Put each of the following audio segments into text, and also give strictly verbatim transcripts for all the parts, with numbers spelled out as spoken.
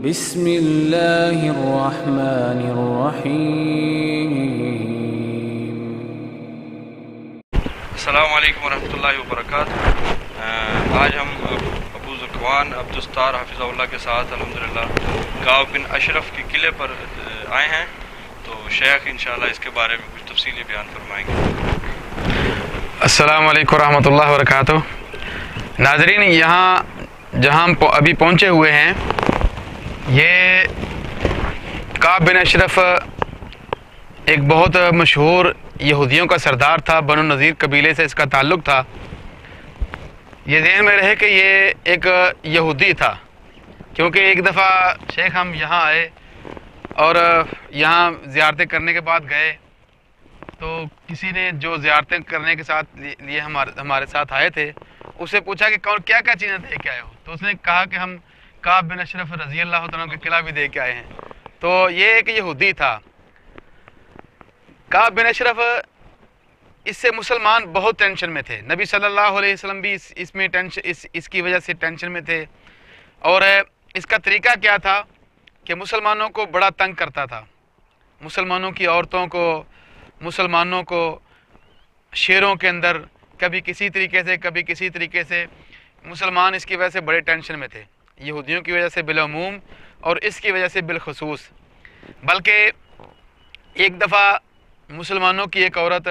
بسم اللہ الرحمن الرحیم۔ السلام علیکم ورحمۃ اللہ وبرکاتہ۔ آج ہم ابو ذکوان عبدالستار حفظہ اللہ کے ساتھ الحمدللہ کعب بن اشرف کے قلعے پر آئے ہیں، تو شیخ انشاءاللہ اس کے بارے میں کچھ تفصیلی بیان فرمائیں گے۔ السلام علیکم ورحمۃ اللہ وبرکاتہ۔ ناظرین، یہاں جہاں ہم ابھی پہنچے ہوئے ہیں، یہ کعب بن اشرف ایک بہت مشہور یہودیوں کا سردار تھا، بنو نذیر قبیلے سے اس کا تعلق تھا۔ یہ ذہن میں رہے کہ یہ ایک یہودی تھا، کیونکہ ایک دفعہ شیخ ہم یہاں آئے اور یہاں زیارتیں کرنے کے بعد گئے، تو کسی نے جو زیارتیں کرنے کے ساتھ لیے ہمارے ہمارے ساتھ آئے تھے، اسے پوچھا کہ کون کیا کیا چیزیں دے کے آئے ہو، تو اس نے کہا کہ ہم کعب بن اشرف رضی اللہ تعالیٰ کے قلعہ بھی دے کے آئے ہیں۔ تو یہ ایک یہودی تھا کعب بن اشرف۔ اس سے مسلمان بہت ٹینشن میں تھے، نبی صلی اللہ علیہ وسلم بھی اس اس میں ٹینشن اس اس کی وجہ سے ٹینشن میں تھے، اور اس کا طریقہ کیا تھا کہ مسلمانوں کو بڑا تنگ کرتا تھا، مسلمانوں کی عورتوں کو، مسلمانوں کو شیروں کے اندر، کبھی کسی طریقے سے کبھی کسی طریقے سے مسلمان اس کی وجہ سے بڑے ٹینشن میں تھے، یہودیوں کی وجہ سے بالعموم اور اس کی وجہ سے بالخصوص۔ بلکہ ایک دفعہ مسلمانوں کی ایک عورت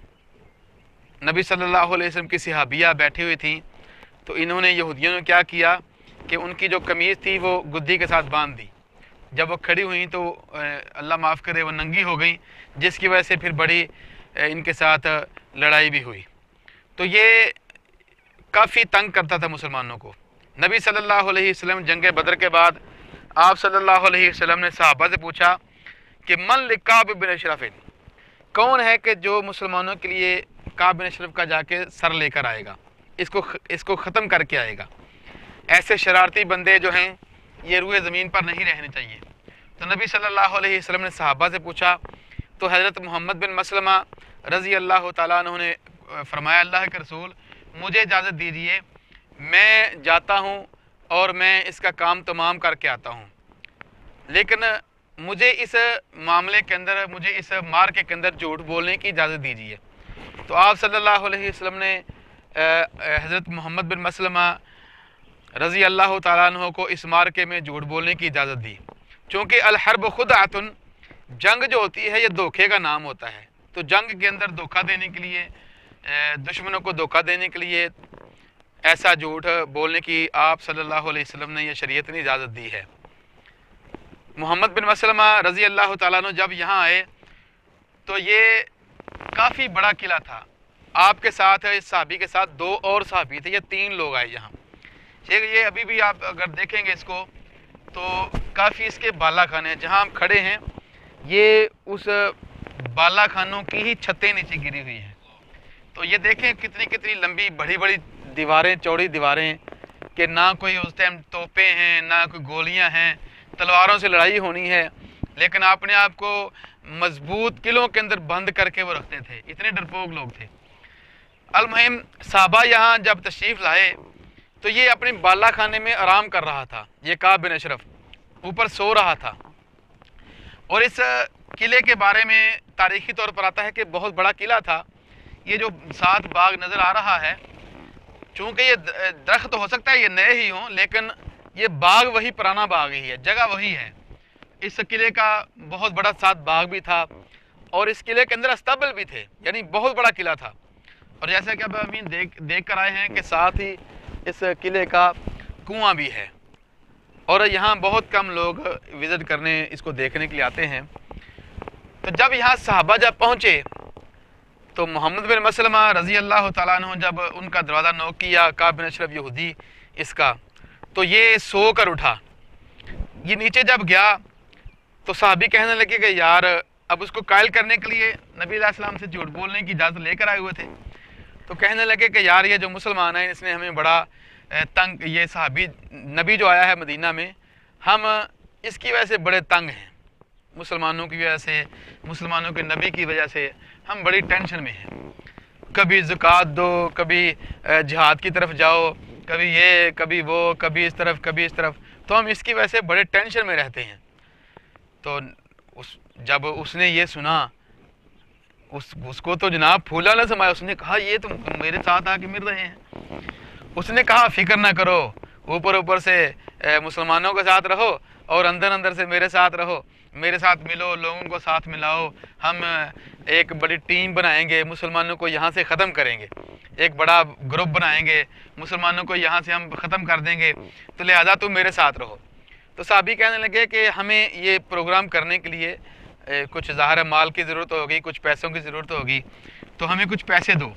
نبی صلی اللہ علیہ وسلم کی صحابیہ بیٹھی ہوئی تھیں، تو انہوں نے یہودیوں نے کیا کیا کہ ان کی جو قمیض تھی وہ گدی کے ساتھ باندھ دی۔ جب وہ کھڑی ہوئیں تو اللہ معاف کرے وہ ننگی ہو گئیں، جس کی وجہ سے پھر بڑی ان کے ساتھ لڑائی بھی ہوئی۔ تو یہ کافی تنگ کرتا تھا مسلمانوں کو۔ نبی صلی اللہ علیہ وسلم جنگ بدر کے بعد آپ صلی اللہ علیہ وسلم نے صحابہ سے پوچھا کہ من لکعب بن اشرف، کون ہے کہ جو مسلمانوں کے لیے کعب بن اشرف کا جا کے سر لے کر آئے گا، اس کو اس کو ختم کر کے آئے گا۔ ایسے شرارتی بندے جو ہیں یہ روئے زمین پر نہیں رہنے چاہیے۔ تو نبی صلی اللہ علیہ وسلم نے صحابہ سے پوچھا، تو حضرت محمد بن مسلمہ رضی اللہ تعالیٰ عنہ نے فرمایا، اللہ کے رسول مجھے اجازت دیجیے، میں جاتا ہوں اور میں اس کا کام تمام کر کے آتا ہوں، لیکن مجھے اس معاملے کے اندر، مجھے اس مارکے کے اندر جھوٹ بولنے کی اجازت دیجیے۔ تو آپ صلی اللہ علیہ وسلم نے حضرت محمد بن مسلمہ رضی اللہ تعالیٰ عنہ کو اس مارکے میں جھوٹ بولنے کی اجازت دی، چونکہ الحرب خدعۃ، جنگ جو ہوتی ہے یہ دھوکے کا نام ہوتا ہے، تو جنگ کے اندر دھوکہ دینے کے لیے، دشمنوں کو دھوکہ دینے کے لیے ایسا جھوٹ بولنے کی آپ صلی اللہ علیہ وسلم نے یہ شریعت نے اجازت دی ہے۔ محمد بن مسلمہ رضی اللہ تعالیٰ عنہ جب یہاں آئے تو یہ کافی بڑا قلعہ تھا، آپ کے ساتھ اس صحابی کے ساتھ دو اور صحابی تھے، یہ تین لوگ آئے یہاں۔ یہ ابھی بھی آپ اگر دیکھیں گے اس کو تو کافی اس کے بالا خانے ہیں، جہاں ہم کھڑے ہیں یہ اس بالا خانوں کی ہی چھتیں نیچے گری ہوئی ہیں۔ تو یہ دیکھیں کتنی کتنی لمبی بڑی بڑی دیواریں، چوڑی دیواریں، کہ نہ کوئی اس ٹائم توپیں ہیں، نہ کوئی گولیاں ہیں، تلواروں سے لڑائی ہونی ہے، لیکن اپنے آپ کو مضبوط قلعوں کے اندر بند کر کے وہ رکھتے تھے، اتنے ڈرپوک لوگ تھے۔ المہم صحابہ یہاں جب تشریف لائے تو یہ اپنے بالا خانے میں آرام کر رہا تھا، یہ کعب بن اشرف اوپر سو رہا تھا۔ اور اس قلعے کے بارے میں تاریخی طور پر آتا ہے کہ بہت بڑا قلعہ تھا۔ یہ جو ساتھ باغ نظر آ رہا ہے، چونکہ یہ درخت ہو سکتا ہے یہ نئے ہی ہوں، لیکن یہ باغ وہی پرانا باغ ہی ہے، جگہ وہی ہے۔ اس قلعے کا بہت بڑا ساتھ باغ بھی تھا، اور اس قلعے کے اندر استبل بھی تھے، یعنی بہت بڑا قلعہ تھا۔ اور جیسا کہ اب ابھی دیکھ دیکھ کر آئے ہیں کہ ساتھ ہی اس قلعے کا کنواں بھی ہے، اور یہاں بہت کم لوگ وزٹ کرنے، اس کو دیکھنے کے لیے آتے ہیں۔ تو جب یہاں صحابہ جب پہنچے تو محمد بن مسلمہ رضی اللہ تعالیٰ عنہ جب ان کا دروازہ نوک کیا، کعب بن اشرف یہودی اس کا، تو یہ سو کر اٹھا۔ یہ نیچے جب گیا تو صحابی کہنے لگے کہ یار، اب اس کو قائل کرنے کے لیے نبی علیہ السلام سے جھوٹ بولنے کی اجازت لے کر آئے ہوئے تھے، تو کہنے لگے کہ یار یہ جو مسلمان ہیں اس نے ہمیں بڑا تنگ، یہ صحابی نبی جو آیا ہے مدینہ میں، ہم اس کی وجہ سے بڑے تنگ ہیں، مسلمانوں کی وجہ سے، مسلمانوں کے نبی کی وجہ سے ہم بڑی ٹینشن میں ہیں، کبھی زکوٰۃ دو، کبھی جہاد کی طرف جاؤ، کبھی یہ کبھی وہ، کبھی اس طرف کبھی اس طرف۔ تو ہم اس کی وجہ سے بڑے ٹینشن میں رہتے ہیں۔ تو اس جب اس نے یہ سنا اس اس کو تو جناب پھولا نہ سمایا، اس نے کہا یہ تم میرے ساتھ آ کے مل رہے ہیں۔ اس نے کہا فکر نہ کرو، اوپر اوپر سے مسلمانوں کے ساتھ رہو اور اندر اندر سے میرے ساتھ رہو، میرے ساتھ ملو، لوگوں کو ساتھ ملاؤ، ہم ایک بڑی ٹیم بنائیں گے، مسلمانوں کو یہاں سے ختم کریں گے، ایک بڑا گروپ بنائیں گے، مسلمانوں کو یہاں سے ہم ختم کر دیں گے، تو لہذا تم میرے ساتھ رہو۔ تو صحابی کہنے لگے کہ ہمیں یہ پروگرام کرنے کے لیے کچھ ظاہر مال کی ضرورت ہوگی، کچھ پیسوں کی ضرورت ہوگی، تو ہمیں کچھ پیسے دو۔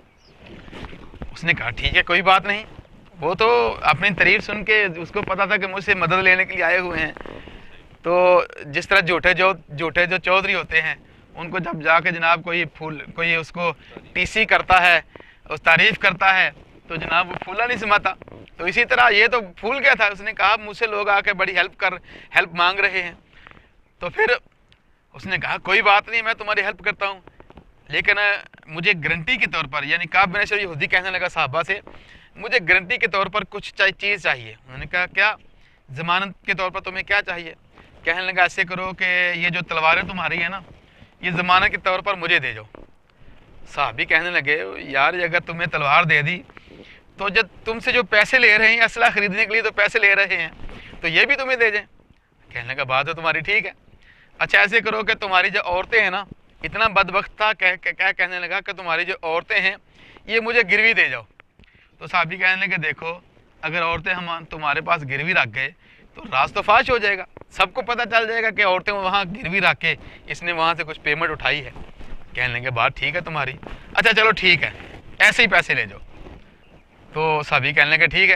اس نے کہا ٹھیک ہے کوئی بات نہیں۔ وہ تو اپنی تعریف سن کے اس کو پتا تھا کہ مجھ سے مدد لینے کے لیے آئے ہوئے ہیں، تو جس طرح جھوٹے جو جھوٹے جو چودھری ہوتے ہیں ان کو جب جا کے جناب کوئی پھول کوئی اس کو ٹی سی کرتا ہے، اس تعریف کرتا ہے، تو جناب وہ پھولا نہیں سماتا۔ تو اسی طرح یہ تو پھول گیا تھا، اس نے کہا مجھ سے لوگ آ کے بڑی ہیلپ کر ہیلپ مانگ رہے ہیں۔ تو پھر اس نے کہا کوئی بات نہیں، میں تمہاری ہیلپ کرتا ہوں، لیکن مجھے گارنٹی کے طور پر، یعنی کعب بن اشرف یہودی کہنے لگا صحابہ سے، مجھے گارنٹی کے طور پر کچھ چیز چاہیے۔ انہوں نے کہا کیا؟ ضمانت کے طور پر تمہیں کیا چاہیے؟ کہنے لگا ایسے کرو کہ یہ جو تلواریں تمہاری ہیں نا، یہ ضمانت کے طور پر مجھے دے جاؤ۔ صحابی کہنے لگے یار اگر تمہیں تلوار دے دی تو جب تم سے جو پیسے لے رہے ہیں اسلحہ خریدنے کے لیے تو پیسے لے رہے ہیں، تو یہ بھی تمہیں دے جائیں۔ کہنے لگا بات تو تمہاری ٹھیک ہے، اچھا ایسے کرو کہ تمہاری جو عورتیں ہیں نا، اتنا بدبخت تھا کہہ کہنے لگا کہ تمہاری جو عورتیں ہیں یہ مجھے گروی دے جاؤ۔ تو صحابی کہنے لگے دیکھو اگر عورتیں ہم تمہارے پاس گروی رکھ گئے تو راز تو فاش ہو جائے گا، سب کو پتہ چل جائے گا کہ عورتیں وہاں گروی رکھ کے اس نے وہاں سے کچھ پیمنٹ اٹھائی ہے۔ کہنے لگے بات ٹھیک ہے تمہاری، اچھا چلو ٹھیک ہے ایسے ہی پیسے لے جاؤ۔ تو صحابی کہنے لگے ٹھیک ہے۔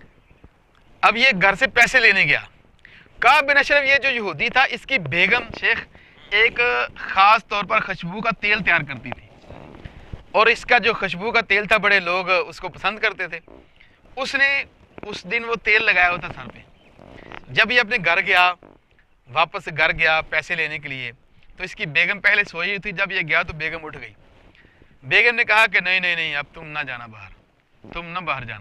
اب یہ گھر سے پیسے لینے گیا۔ کعب بن اشرف یہ جو یہودی تھا، اس کی بیگم شیخ ایک خاص طور پر خوشبو کا تیل تیار کرتی تھی، اور اس کا جو خوشبو کا تیل تھا بڑے لوگ اس کو پسند کرتے تھے۔ اس نے اس دن وہ تیل لگایا ہوا تھا سر پہ۔ جب یہ اپنے گھر گیا، واپس گھر گیا پیسے لینے کے لیے، تو اس کی بیگم پہلے سوئی ہوئی تھی، جب یہ گیا تو بیگم اٹھ گئی۔ بیگم نے کہا کہ نہیں نہیں نہیں اب تم نہ جانا باہر، تم نہ باہر جانا،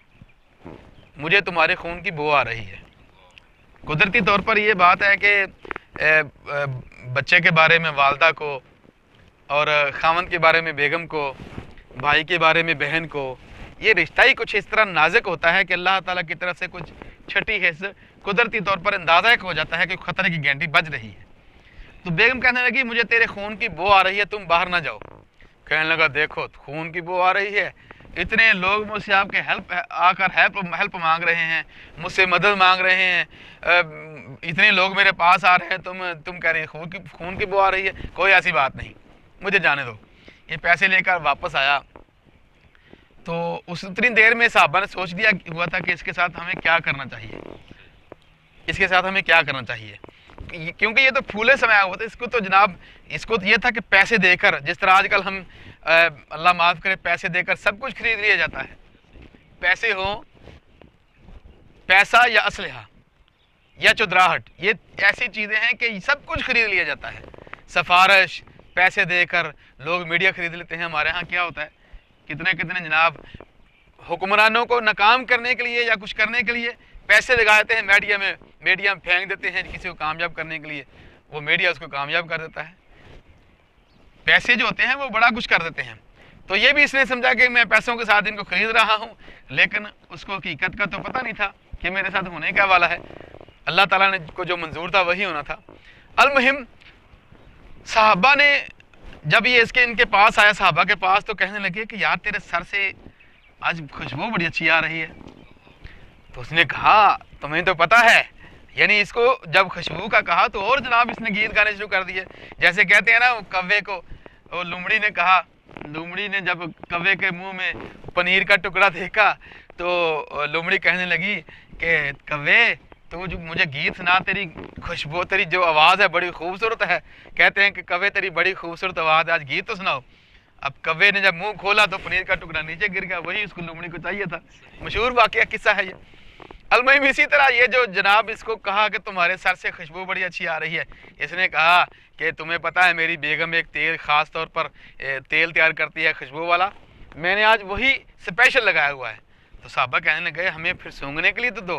مجھے تمہارے خون کی بو آ رہی ہے۔ قدرتی طور پر یہ بات ہے کہ بچے کے بارے میں والدہ کو، اور خاوند کے بارے میں بیگم کو، بھائی کے بارے میں بہن کو، یہ رشتہ ہی کچھ اس طرح نازک ہوتا ہے کہ اللہ تعالیٰ کی طرف سے کچھ چھٹی حص قدرتی طور پر اندازہ ایک ہو جاتا ہے کہ خطرے کی گھنٹی بج رہی ہے۔ تو بیگم کہنے لگی مجھے تیرے خون کی بو آ رہی ہے، تم باہر نہ جاؤ۔ کہنے لگا دیکھو خون کی بو آ رہی ہے، اتنے لوگ مجھ سے آپ کے ہیلپ آ کر ہیلپ ہیلپ مانگ رہے ہیں، مجھ سے مدد مانگ رہے ہیں، اتنے لوگ میرے پاس آ رہے ہیں، تم تم کہہ رہے ہیں خون کی خون کی بو آ رہی ہے، کوئی ایسی بات نہیں، مجھے جانے دو۔ یہ پیسے لے کر واپس آیا تو اس اتنی دیر میں صحابہ نے سوچ لیا ہوا تھا کہ اس کے ساتھ ہمیں کیا کرنا چاہیے، اس کے ساتھ ہمیں کیا کرنا چاہیے، کیونکہ یہ تو پھولے سمایا ہوا تھا۔ اس کو تو جناب اس کو تو یہ تھا کہ پیسے دے کر، جس طرح آج کل ہم اللہ معاف کرے پیسے دے کر سب کچھ خرید لیا جاتا ہے، پیسے ہوں، پیسہ یا اسلحہ یا چودراہٹ، یہ ایسی چیزیں ہیں کہ سب کچھ خرید لیا جاتا ہے۔ سفارش پیسے دے کر لوگ میڈیا خرید لیتے ہیں۔ ہمارے ہاں کیا ہوتا ہے، کتنے کتنے جناب حکمرانوں کو ناکام کرنے کے لیے یا کچھ کرنے کے لیے پیسے لگا دیتے ہیں میڈیا میں، میڈیا میں پھینک دیتے ہیں کسی کو کامیاب کرنے کے لیے، وہ میڈیا اس کو کامیاب کر دیتا ہے۔ پیسے جو ہوتے ہیں وہ بڑا کچھ کر دیتے ہیں۔ تو یہ بھی اس نے سمجھا کہ میں پیسوں کے ساتھ ان کو خرید رہا ہوں، لیکن اس کو حقیقت کا تو پتہ نہیں تھا کہ میرے ساتھ ہونے کیا والا ہے۔ اللہ تعالیٰ نے کو جو منظور تھا وہی ہونا تھا۔ المہم صحابہ نے جب یہ اس کے ان کے پاس آیا، صحابہ کے پاس، تو کہنے لگے کہ یار تیرے سر سے آج خوشبو بڑی اچھی آ رہی ہے۔ تو اس نے کہا تمہیں تو پتہ ہے، یعنی اس کو جب خوشبو کا کہا تو اور جناب اس نے گیت گانے شروع کر دیے، جیسے کہتے ہیں نا کوے کو، وہ لومڑی نے کہا، لومڑی نے جب کوے کے منہ میں پنیر کا ٹکڑا دیکھا تو لومڑی کہنے لگی کہ کوے تو جو مجھے گیت سنا، تیری خوشبو، تیری جو آواز ہے بڑی خوبصورت ہے۔ کہتے ہیں کہ کوے تیری بڑی خوبصورت آواز ہے، آج گیت تو سناؤ۔ اب کوے نے جب منہ کھولا تو پنیر کا ٹکڑا نیچے گر گیا، وہی اس کو لومڑی کو چاہیے تھا۔ مشہور واقعہ قصہ ہے یہ۔ المہم اسی طرح یہ جو جناب اس کو کہا کہ تمہارے سر سے خوشبو بڑی اچھی آ رہی ہے، اس نے کہا کہ تمہیں پتہ ہے میری بیگم ایک تیل خاص طور پر تیل تیار کرتی ہے خوشبو والا، میں نے آج وہی اسپیشل لگایا ہوا ہے۔ تو صحابہ کہنے لگے ہمیں پھر سونگنے کے لیے تو دو۔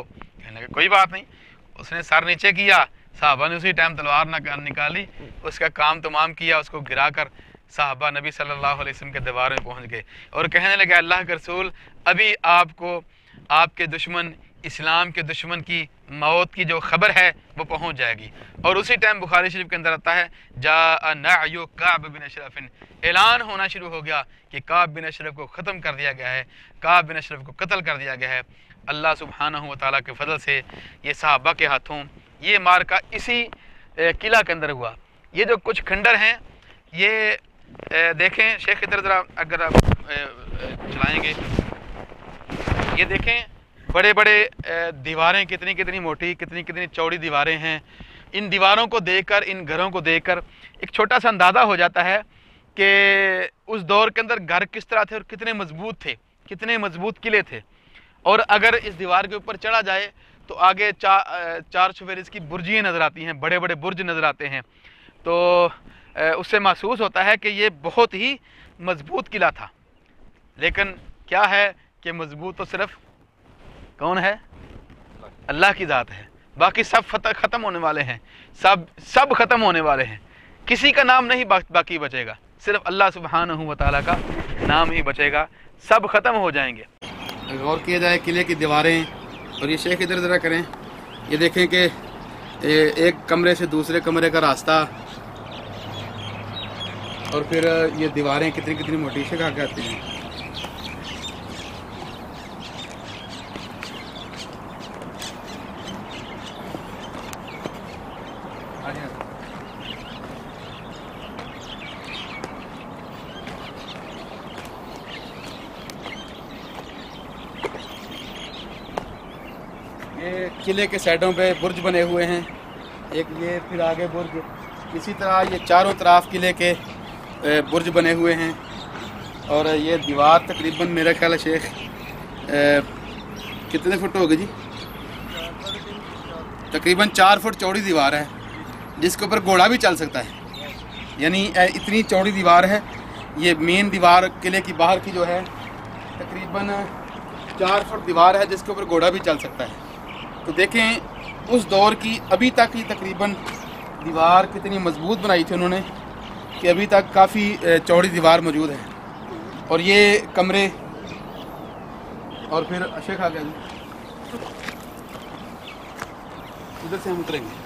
کہنے لگے کوئی بات نہیں. اس نے سر نیچے کیا, صحابہ نے اسی ٹائم تلوار نکالی, اس کا کام تمام کیا, اس کو گرا کر صحابہ نبی صلی اللہ علیہ وسلم کے دیوار میں پہنچ گئے اور کہنے لگے اللہ کے رسول ابھی آپ کو آپ کے دشمن اسلام کے دشمن کی موت کی جو خبر ہے وہ پہنچ جائے گی. اور اسی ٹائم بخاری شریف کے اندر آتا ہے جاء نعی کعب بن اشرف, اعلان ہونا شروع ہو گیا کہ کعب بن اشرف کو ختم کر دیا گیا ہے, کعب بن اشرف کو قتل کر دیا گیا ہے. اللہ سبحانہ و تعالیٰ کے فضل سے یہ صحابہ کے ہاتھوں یہ مارکا اسی قلعہ کے اندر ہوا. یہ جو کچھ کھنڈر ہیں یہ دیکھیں شیخ ادھر ذرا اگر آپ چلائیں گے, یہ دیکھیں بڑے بڑے دیواریں کتنی کتنی موٹی کتنی کتنی چوڑی دیواریں ہیں. ان دیواروں کو دیکھ کر ان گھروں کو دیکھ کر ایک چھوٹا سا اندازہ ہو جاتا ہے کہ اس دور کے اندر گھر کس طرح تھے اور کتنے مضبوط تھے, کتنے مضبوط قلعے تھے. اور اگر اس دیوار کے اوپر چڑھا جائے تو آگے چار چوبیر اس کی برجیاں نظر آتی ہیں, بڑے بڑے برج نظر آتے ہیں. تو اس سے محسوس ہوتا ہے کہ یہ بہت ہی مضبوط قلعہ تھا. لیکن کیا ہے کہ مضبوط تو صرف کون ہے؟ اللہ کی ذات ہے. باقی سب فتح ختم ہونے والے ہیں, سب سب ختم ہونے والے ہیں. کسی کا نام نہیں باقی بچے گا, صرف اللہ سبحانہ و تعالیٰ کا نام ہی بچے گا, سب ختم ہو جائیں گے. غور کیا جائے قلعے کی دیواریں, اور یہ شیخ ادھر ذرا کریں, یہ دیکھیں کہ ایک کمرے سے دوسرے کمرے کا راستہ, اور پھر یہ دیواریں کتنی کتنی موٹی سے کھا کے آتی ہیں. یہ قلعے کے سائڈوں پہ برج بنے ہوئے ہیں, ایک یہ پھر آگے برج, اسی طرح یہ چاروں طرف قلعے کے برج بنے ہوئے ہیں. اور یہ دیوار تقریباً میرا خیال ہے شیخ کتنے فٹ ہوگی جی؟ تقریباً چار فٹ چوڑی دیوار ہے جس کے اوپر گھوڑا بھی چل سکتا ہے. یعنی اتنی چوڑی دیوار ہے. یہ مین دیوار قلعے کی باہر کی جو ہے تقریباً چار فٹ دیوار ہے جس کے اوپر گھوڑا بھی چل سکتا ہے. تو دیکھیں اس دور کی ابھی تک ہی تقریباً دیوار کتنی مضبوط بنائی تھی انہوں نے کہ ابھی تک کافی چوڑی دیوار موجود ہے. اور یہ کمرے, اور پھر شیخ آ گیا ادھر سے ہم اتریں گے.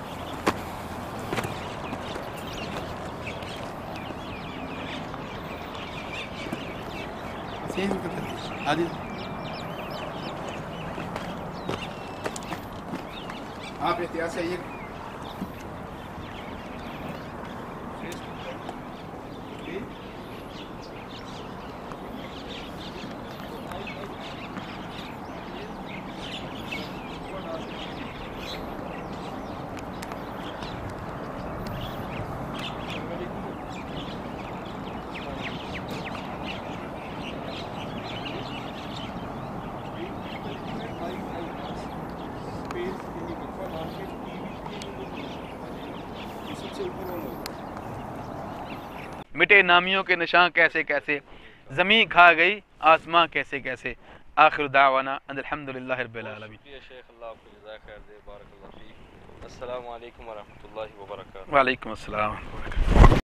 آج آپ احتیاط سے آئیے. مٹے نامیوں کے نشاں کیسے کیسے, زمین کھا گئی آسماں کیسے کیسے. آخر دعوانا ان الحمدللہ رب العالمین. شیخ اللہ آپ کو جزائے خیر دے, بارک اللہ فیک. السلام علیکم ورحمۃ اللہ وبرکاتہ. وعلیکم السلام.